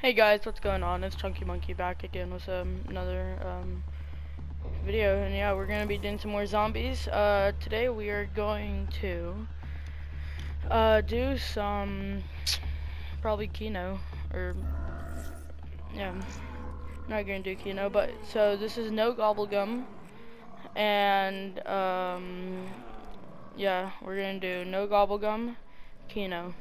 Hey guys, what's going on? It's Chunky Monkey back again with another video, and yeah, we're gonna be doing some more zombies. Today we are going to do some probably Kino, or yeah, not gonna do Kino, but so this is no gobblegum, and yeah, we're gonna do no gobblegum, Kino.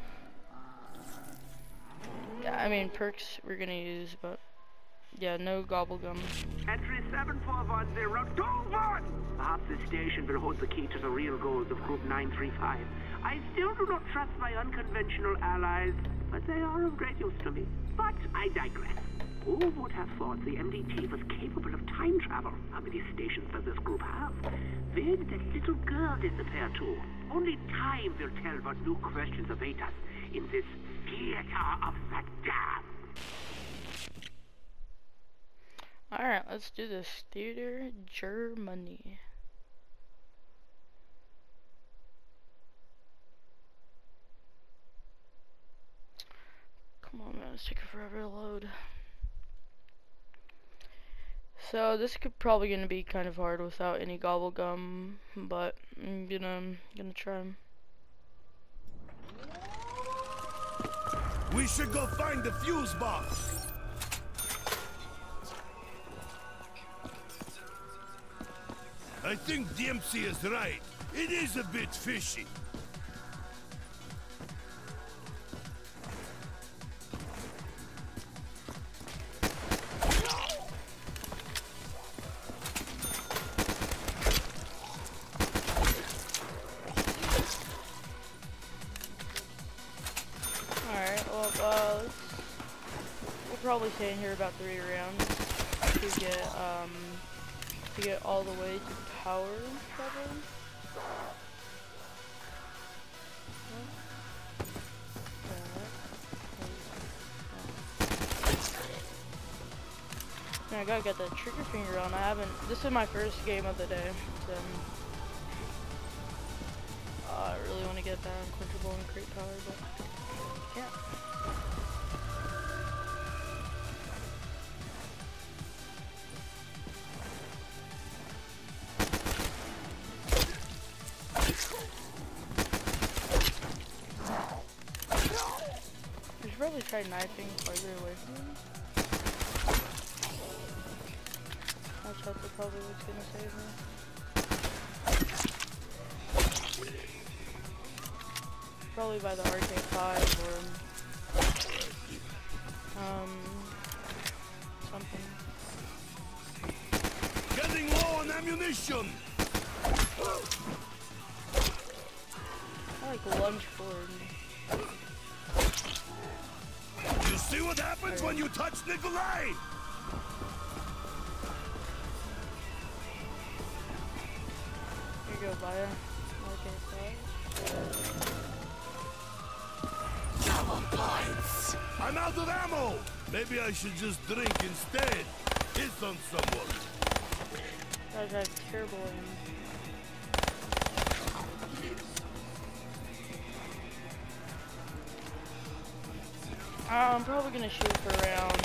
I mean perks we're gonna use, but. Yeah, no gobblegum. Entry 741021! Perhaps this station will hold the key to the real goals of Group 935. I still do not trust my unconventional allies, but they are of great use to me. But I digress. Who would have thought the MDT was capable of time travel? How many stations does this group have? Where did that little girl disappear to? Only time will tell what new questions await us in this theater of the damned. Alright, let's do this. Theater, Germany. Come on, man, it's taking forever to load. So, this could probably gonna be kind of hard without any gobblegum, but I'm gonna try. We should go find the fuse box. I think Dempsey is right. It is a bit fishy. Alright, well, we'll probably stay in here about 3 rounds to get all the way to power, probably. I gotta get the trigger finger on. This is my first game of the day, so I really want to get that unquenchable and create power, but yeah. I should probably try knifing farther away from him. That's probably what's gonna save me. Probably by the RK5 or something. Getting low on ammunition. I like lunge forward. You see what happens when you touch Nikolai? Here you go, Vaya. RK5. Double points. I'm out of ammo. Maybe I should just drink instead. Hit on someone. Guys, I have terrible aim. I'm probably gonna shoot for around,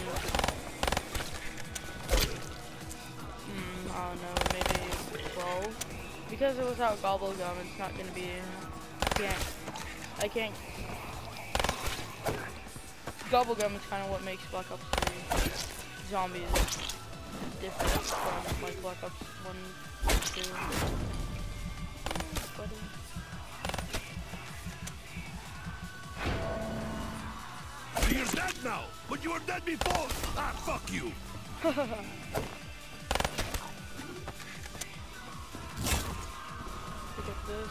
I don't know, maybe 12. Because it was without gobblegum, it's not gonna be, I can't, gobblegum is kind of what makes Black Ops 3 zombies different from like Black Ops 1, 2. Buddy. You're dead now, but you were dead before. Ah, fuck you. Look at this.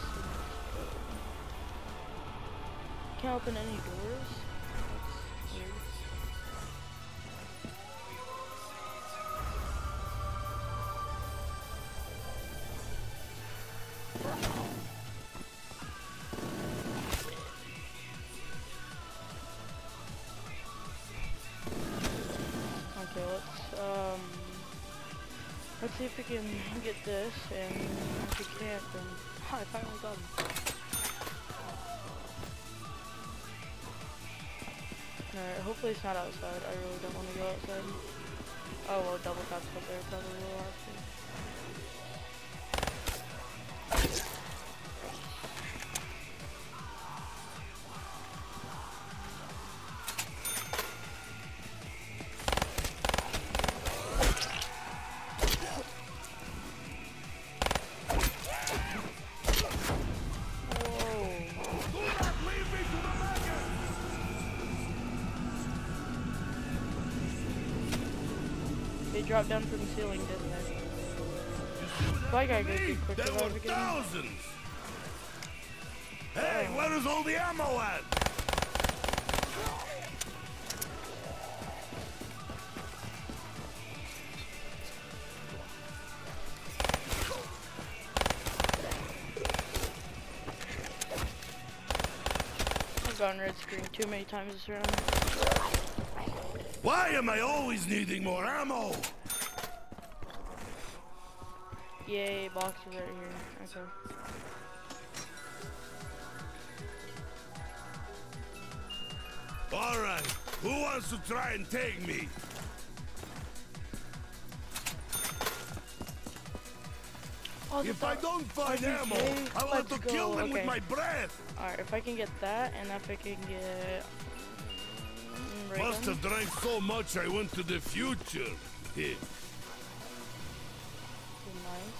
Can't open any doors. That's weird. Okay, let's see if we can get this, and if we can't, then I finally got him. Alright, hopefully it's not outside. I really don't want to go outside. Oh well, double taps up there probably will have to. They dropped down from the ceiling, didn't they? So I gotta go do quick There were revive again. thousands! Hey, where is all the ammo at? I've gone red screen too many times this round. Why am I always needing more ammo? Yay, box is right here. Okay. Alright, who wants to try and take me? Oh, If I don't find ammo, I want to kill them with my breath! Alright, if I can get that, and if I can get... ray Must gun. have drank so much I went to the future. Here. Nice.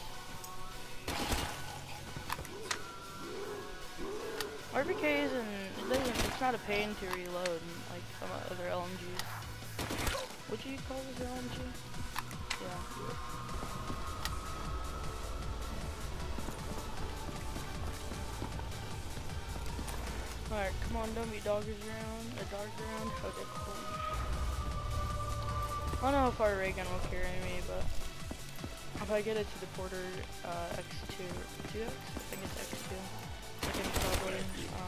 RPK it's not a pain to reload like some other LMGs. What do you call this LMG? Yeah. Alright, come on, don't be doggers around. Dogs around. Okay, cool. I don't know how far ray gun will carry me, but if I get it to the Porter X2, 2X? I think it's X2. I can probably,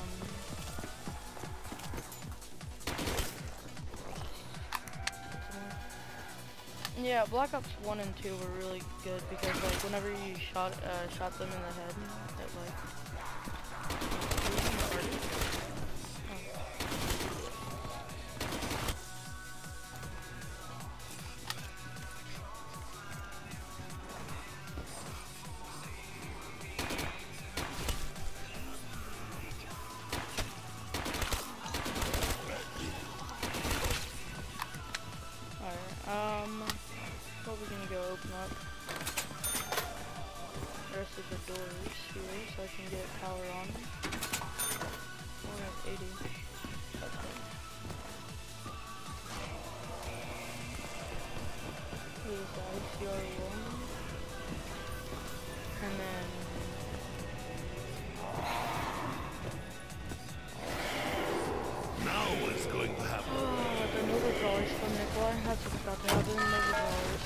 yeah, Black Ops 1 and 2 were really good because, like, whenever you shot them in the head, it, like, probably gonna go open up the rest of the doors here so I can get power on. Only have 80. That's good. Here's the ICR1. And then Now what's going to happen? the Nova Crawlers from Nikolai. That's what's about to happen. Nova Crawlers.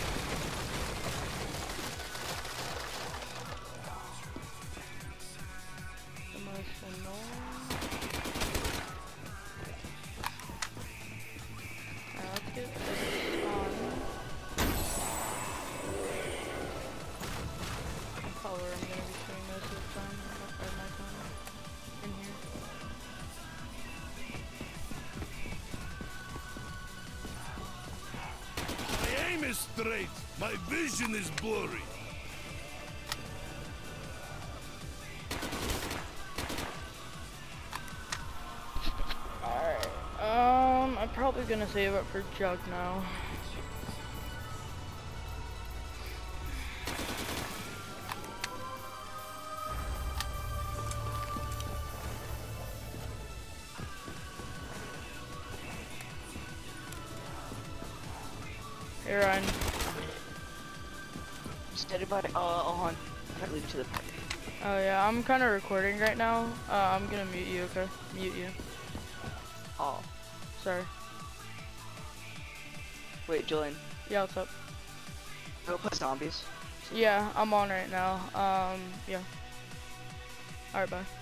The most annoying. Alright, let's get this on. I'll call where I'm gonna be spending most of the time, or my time in here. My aim is straight. My vision is blurry. Alright, I'm probably gonna save up for Jug now. Hey Ryan. Steady by on. I gotta leave it to the party. Oh yeah, I'm kind of recording right now. I'm gonna mute you, okay? Mute you. Oh. Sorry. Wait, Julian. Yeah, what's up? Go play zombies. Yeah, I'm on right now. Yeah. Alright, bye.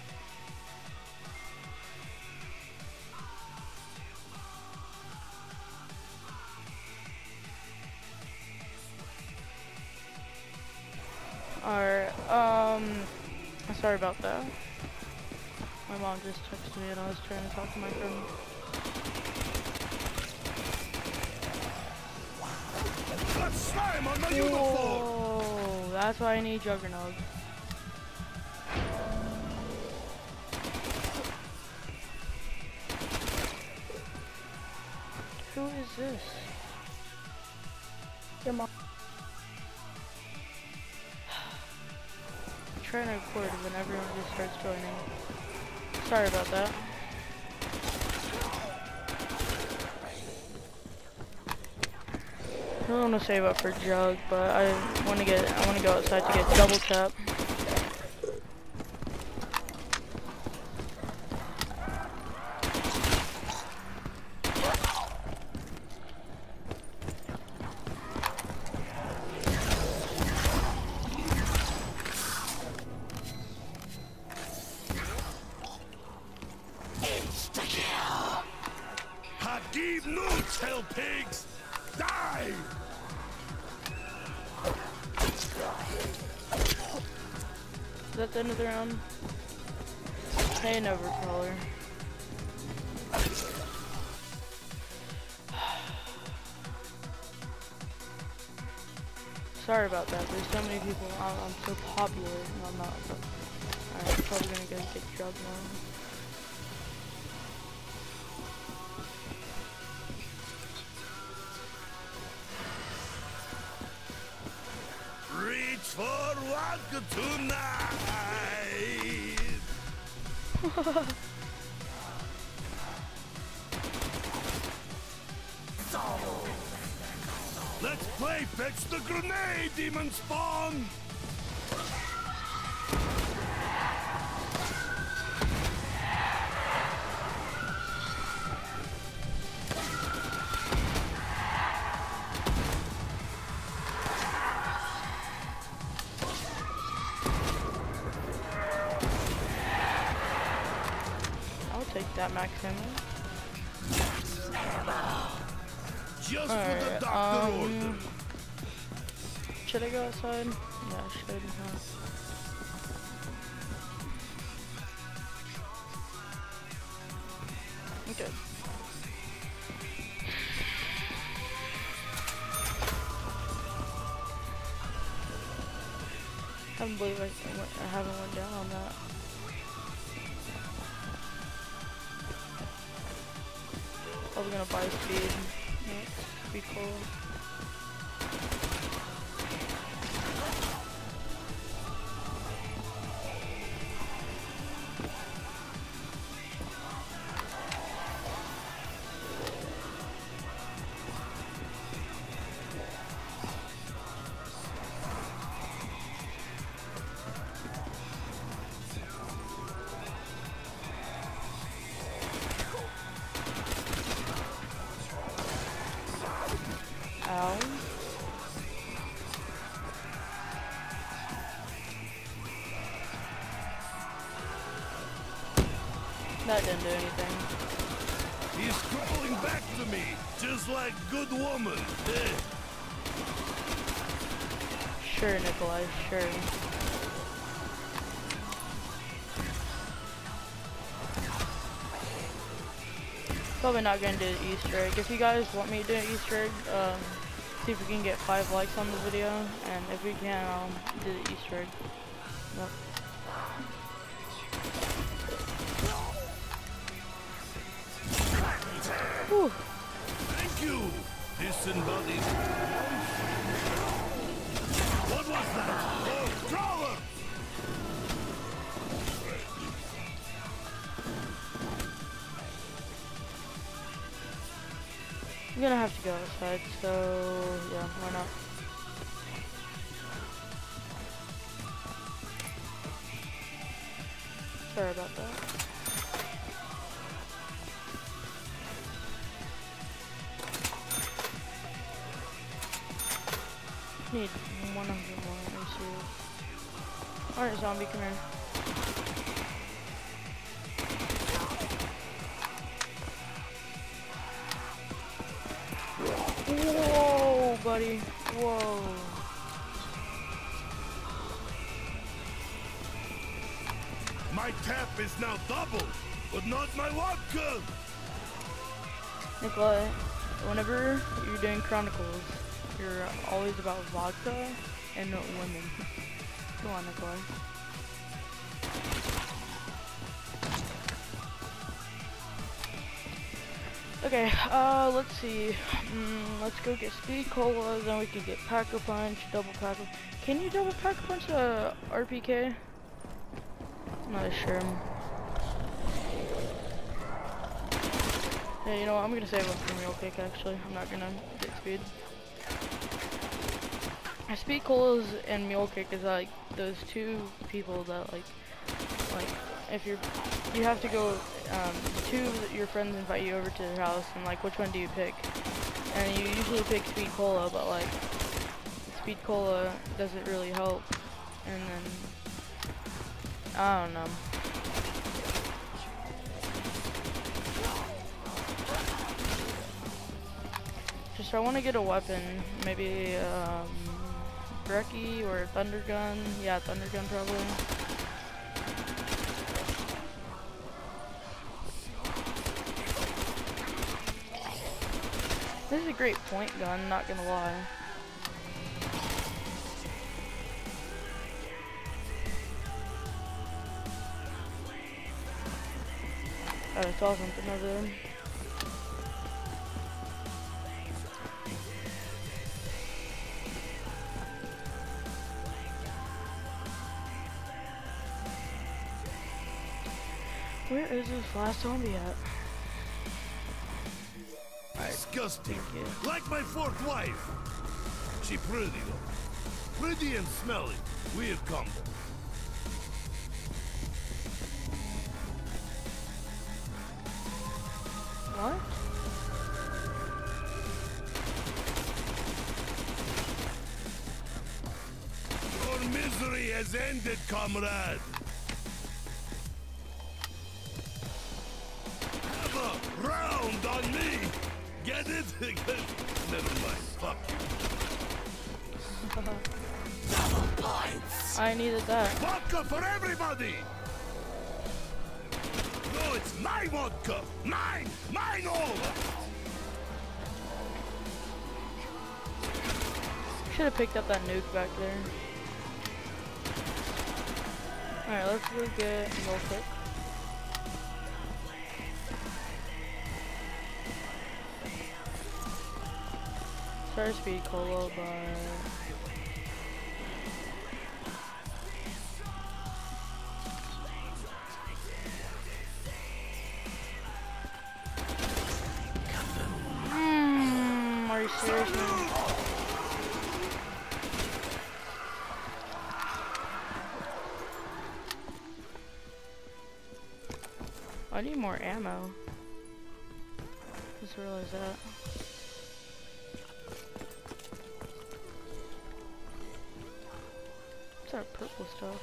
Alright, sorry about that. My mom just texted me and I was trying to talk to my friend. slime on my uniform! Whoa, that's why I need Juggernaut. Who is this? Your mom. I'm trying to record when everyone just starts joining. Sorry about that. I don't want to save up for Jug, but I want to go outside to get double tap. Hakeem Noots, hell pigs! Die! Is that the end of the round? Hey, Nevercrawler. Sorry about that. There's so many people. I'm so popular. No, I'm not. Alright, I'm probably gonna go get Jug now. Reach for vodka tonight! Let's play fetch the grenade, demon spawn! Take that max ammo. Just for the doctor order. Should I go outside? Yeah, I should. Okay. I can't believe I haven't went down on that. Probably gonna buy speed next. Be cool. Ow. That didn't do anything. He's crawling back to me, just like good woman. Sure, Nikolai, sure. Probably not gonna do the Easter egg. If you guys want me to do an Easter egg, see if we can get 5 likes on the video, and if we can, I'll do the Easter egg. Yep. Whew. Thank you, disembodied. What was that? Oh, crawler! I'm gonna have to go outside, so yeah, why not? Sorry about that. Need 100 more, I'm serious. Alright, zombie, come here. Whoa, buddy. Whoa. My tap is now double, but not my vodka! Nikolai, whenever you're doing Chronicles, you're always about vodka and women. Go on, Nikolai. Okay, let's see. Let's go get speed cola, then we can get Pack-a-Punch, double pack. Can you double Pack-a-Punch a RPK? I'm not sure. Yeah, you know what? I'm gonna save one for Mule Kick actually. I'm not gonna get speed. Speed colas and Mule Kick is like those two people that like if you have to go, two of your friends invite you over to their house, and like which one do you pick? And you usually pick speed cola, but like speed cola doesn't really help, and then I don't know. Just I want to get a weapon, maybe Brecci or Thunder Gun. Yeah, Thunder Gun probably. This is a great point gun, not gonna lie. Oh, I saw something over there. Where is this last zombie at? Disgusting. Like my fourth wife. She pretty though. Pretty and smelly. Weird combo. What? Your misery has ended, comrade. Have a round on me. Get it? Never mind. Fuck you. Double points. I needed that. Vodka for everybody. No, it's my vodka. Mine. Mine all. Should have picked up that nuke back there. Alright, let's go get Mule Kick. Sorry, speed cola, but are you serious? I need more ammo. Just realized that. What's that purple stuff?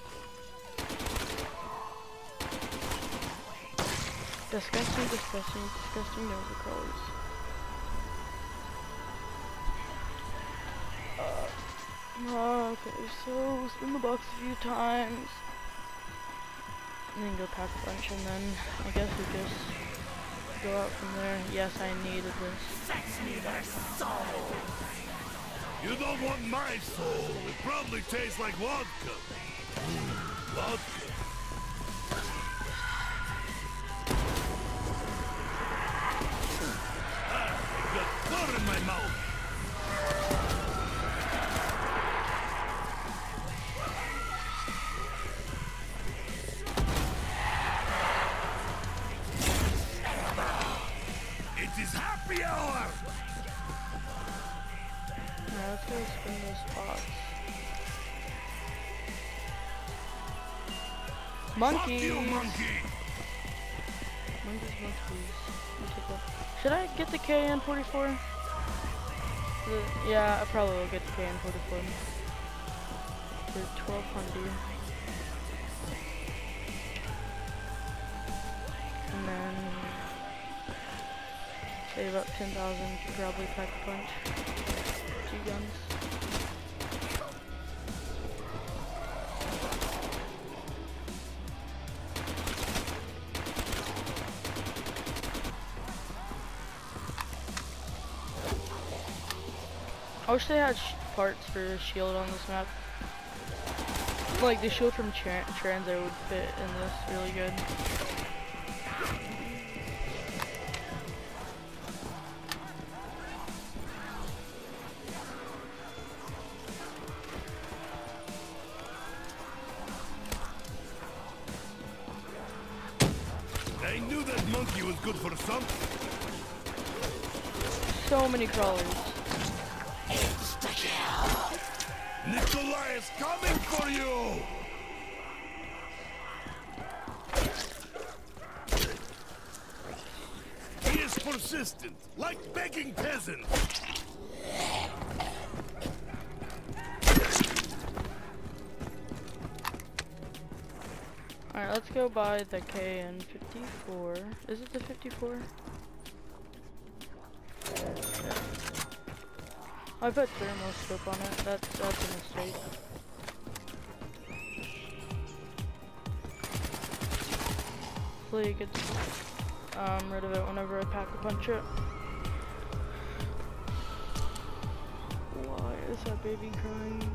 Disgusting, disgusting, disgusting Nova colors. Okay, so spin the box a few times. And then go Pack-a-Punch, and then I guess we just go out from there. Yes, I needed this. You don't want my soul. It probably tastes like vodka. Vodka. Got fur in my mouth. It is happy hour. Alright, let's go spin those spots. Monkeys! Fuck you, monkey! Monkeys. Should I get the KN-44? Yeah, I probably will get the KN-44. For 1200. And then save up 10,000 to probably Pack-a-Punch. 2 guns. Oh wish they had parts for shield on this map. Like the shield from Transit would fit in this really good. I knew that monkey was good for something. So many crawlers. Nikolai is coming for you! He is persistent, like begging peasants. Alright, let's go buy the KN54. Is it the 54? I put thermal scope on it. That's a mistake. Hopefully it gets rid of it whenever I pack a punch it. Why is that baby crying?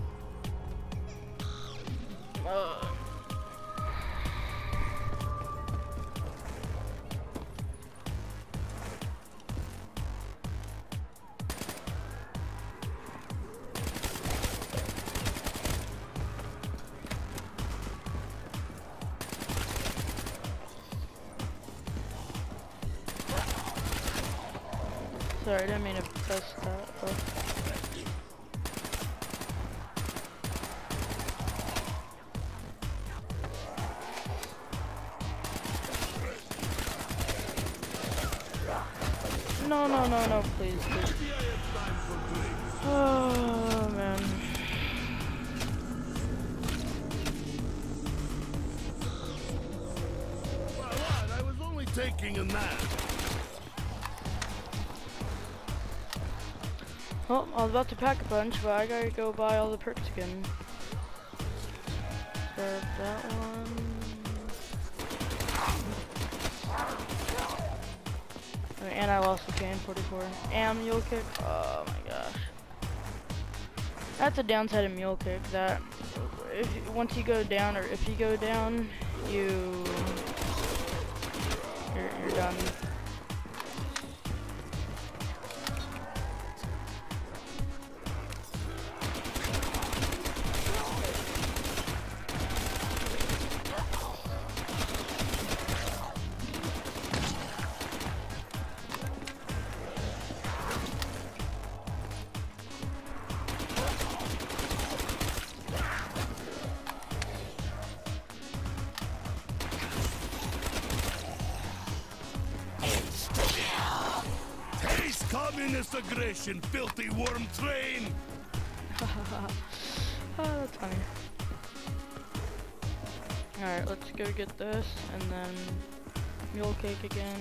Sorry, I didn't mean to press that. Oh. No, please. Oh, man. What? I was only taking a nap. Well, I was about to pack a punch, but I gotta go buy all the perks again. Grab that one. And I lost the KN44. And mule kick. Oh my gosh. That's a downside of mule kick. That once you go down, or if you go down, you're done. Communist aggression, filthy worm train! Oh, that's funny. Alright, let's go get this, and then mule cake again.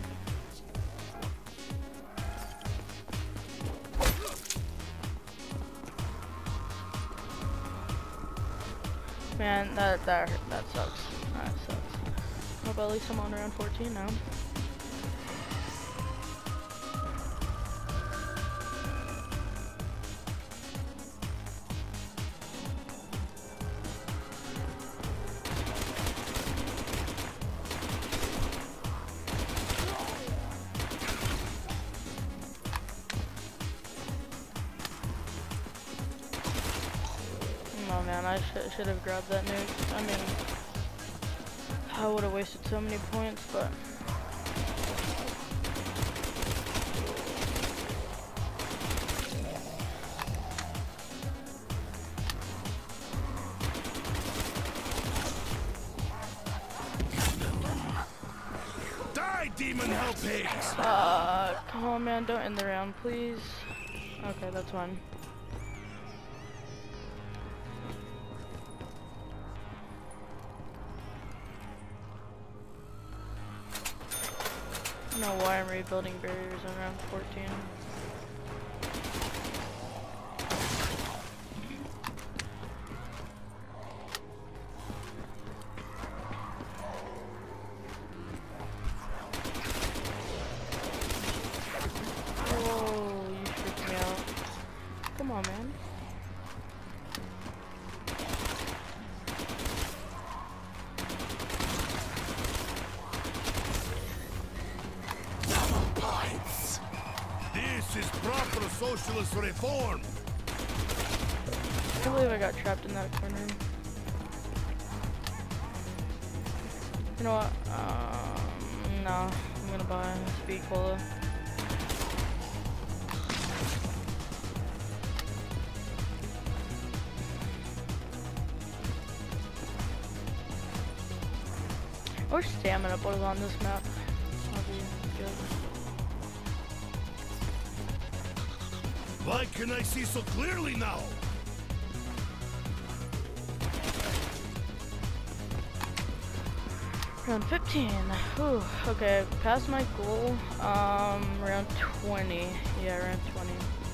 Man, that sucks. That sucks. Well, but at least I'm on round 14 now. Oh man, I should have grabbed that nuke. I mean, I would have wasted so many points, but Die, demon hell pigs! come on man, don't end the round, please. Okay, that's fine. I don't know why I'm rebuilding barriers on round 14. Whoa, you freaked me out. socialist reform. I can't believe I got trapped in that corner. You know what? No, I'm gonna buy speed cola. I wish stamina was on this map. That'd be good. Why can I see so clearly now? Round 15. Whew. Okay, passed my goal. Round 20. Yeah, round 20.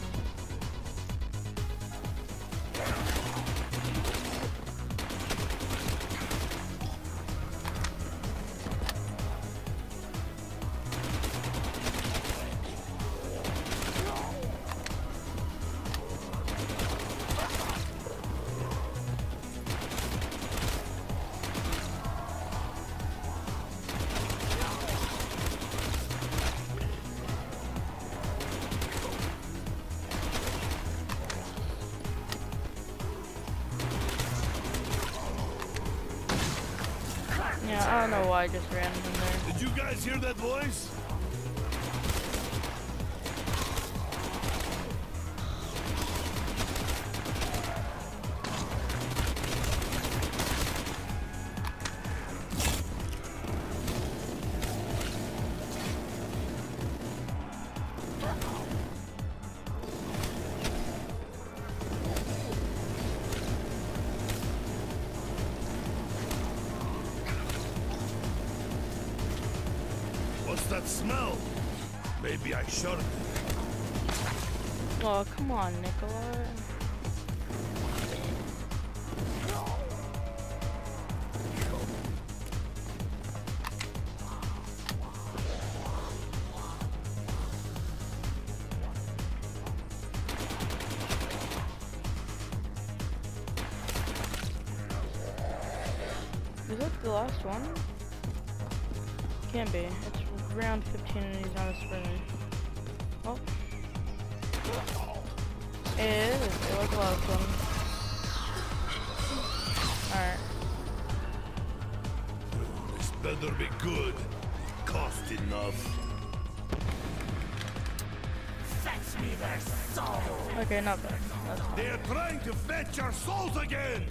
Yeah, I don't know why I just ran in there. Did you guys hear that voice? What's that smell? Maybe I shouldn't. Oh, come on, Nikolai. Is that the last one? Can't be. It's round 15 and he's not a sprinter. Oh. It is. It was the last one. Alright. This better be good. Cost enough. Fetch me their souls. Okay, not bad. That's fine. They are trying to fetch our souls again.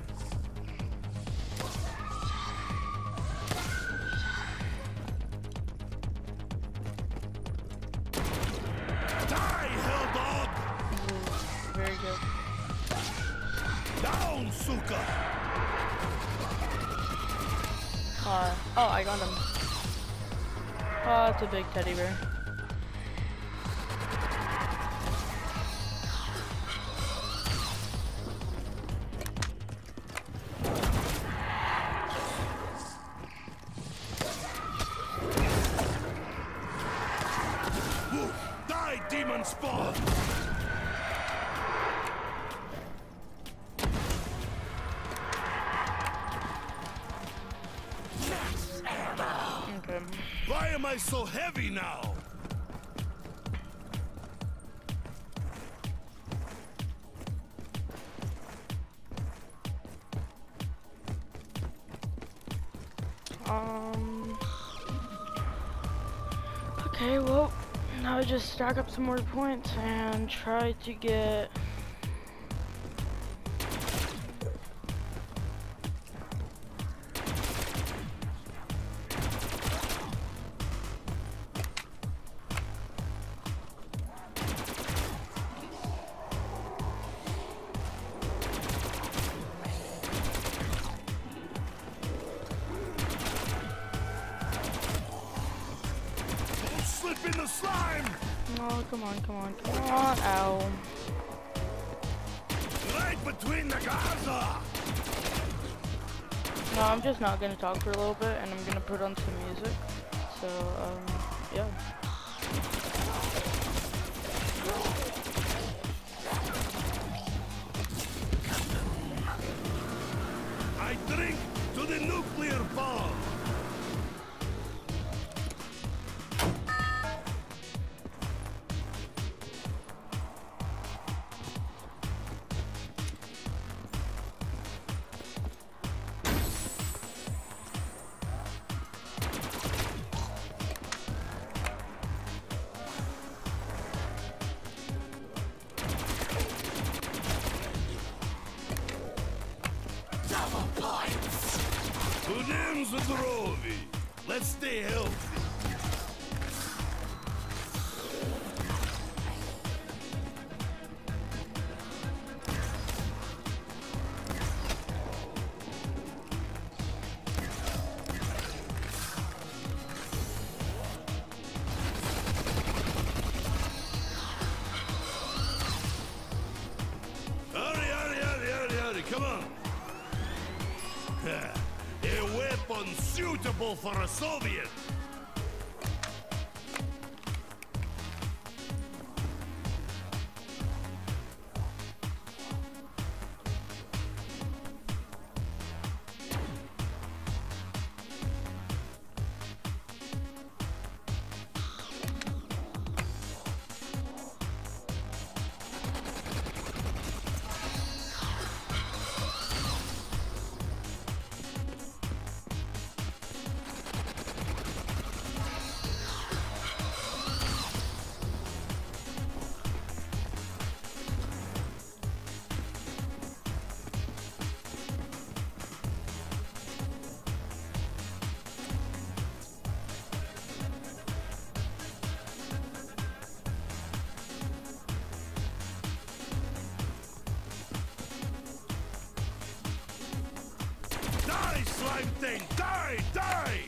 Very good. Down, Suka! Oh, I got him. Oh, it's a big teddy bear. Woo! Die, demon spawn! Okay. Why am I so heavy now? Okay, well, now I just stack up some more points and try to get... Slip in the slime! Oh, come on, come on, come on. Ow. Right between the Gaza! No, I'm just not gonna talk for a little bit and I'm gonna put on some music. So, yeah. I drink to the nuclear bomb! Double points. Будем здорові. Let's stay healthy. Come on! A weapon suitable for a Soviet! Die, slime thing! Die! Die!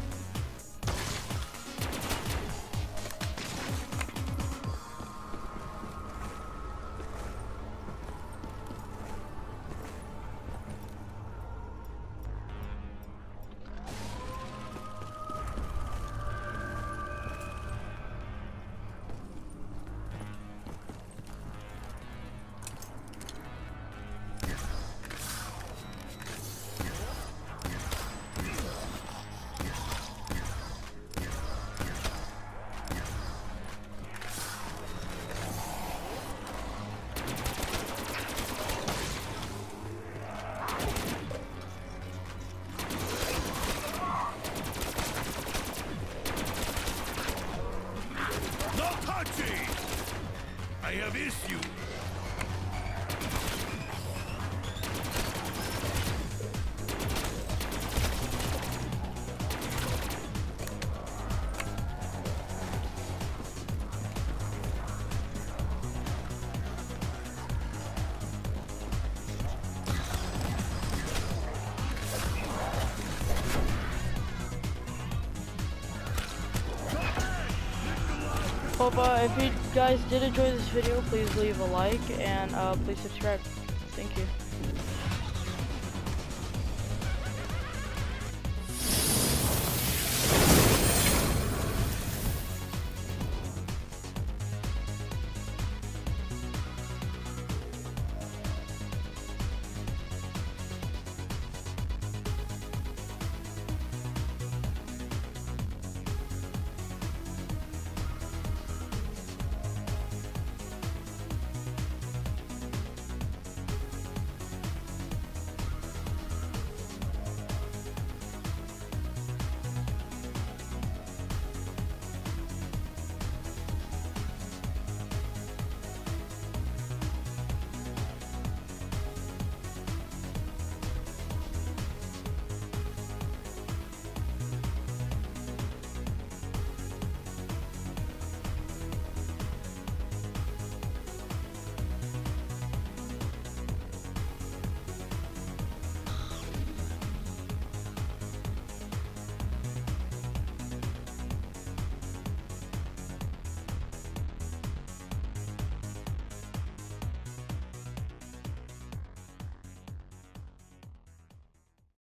I have issue. Hope if you guys did enjoy this video, please leave a like and please subscribe. Thank you.